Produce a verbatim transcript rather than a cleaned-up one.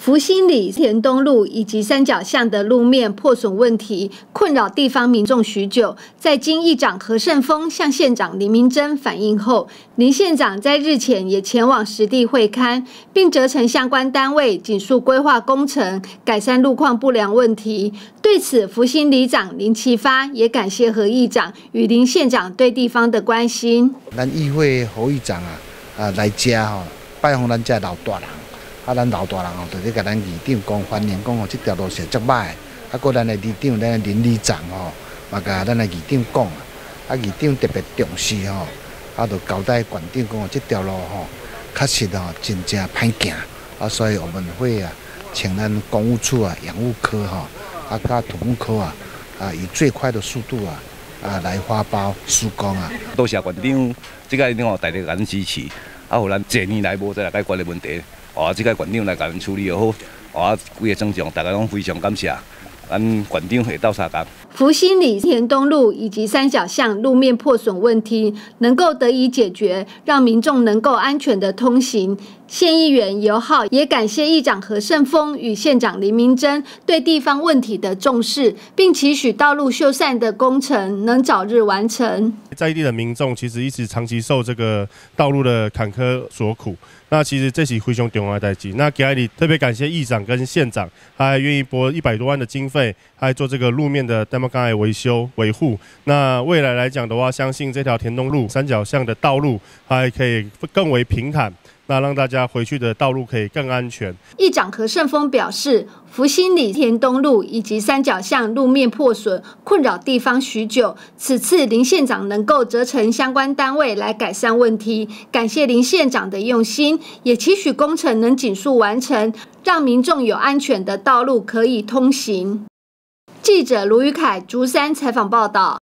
福兴里田东路以及三角巷的路面破损问题困扰地方民众许久，在经议长何胜峰向县长林明珍反映后，林县长在日前也前往实地会勘，并责成相关单位紧速规划工程，改善路况不良问题。对此，福兴里长林启发也感谢何议长与林县长对地方的关心。 咱议会何议长啊，啊来遮吼，拜访咱遮老大人。 啊，咱老大人吼，就咧甲咱议长讲，反映讲吼，即条路线足歹。啊，搁咱的里长，咱的林里长吼，嘛甲咱的议长讲啊，啊，议长特别重视吼，啊，就交代县长讲，即条路吼，确实吼真正歹行。啊，所以我们会啊，请咱公务处啊、养护科吼，啊，甲土木科啊，啊，以最快的速度啊，啊，来发包施工啊。 多谢县长，即个吼大力甲咱支持，啊，互咱这年来无再来解决的问题。 哦，这个县长来甲咱处理又好，哦，规个郑重，大家拢非常感谢，咱县长会斗相共。 福兴里田东路以及三角巷路面破损问题能够得以解决，让民众能够安全的通行。县议员尤浩也感谢议长何胜峰与县长林明珍对地方问题的重视，并期许道路修缮的工程能早日完成。 在地的民众其实一直长期受这个道路的坎坷所苦。 那其实这是非常重要的代志。那今日特别感谢议长跟县长，他还愿意拨一百多万的经费，还做这个路面的灯光的维修维护。那未来来讲的话，相信这条田东路三角巷的道路还可以更为平坦。 那让大家回去的道路可以更安全。 议长何胜峰表示，福兴里田东路以及三角巷路面破损困扰地方许久，此次林县长能够责成相关单位来改善问题，感谢林县长的用心，也期许工程能尽速完成，让民众有安全的道路可以通行。记者卢宇凯竹山采访报道。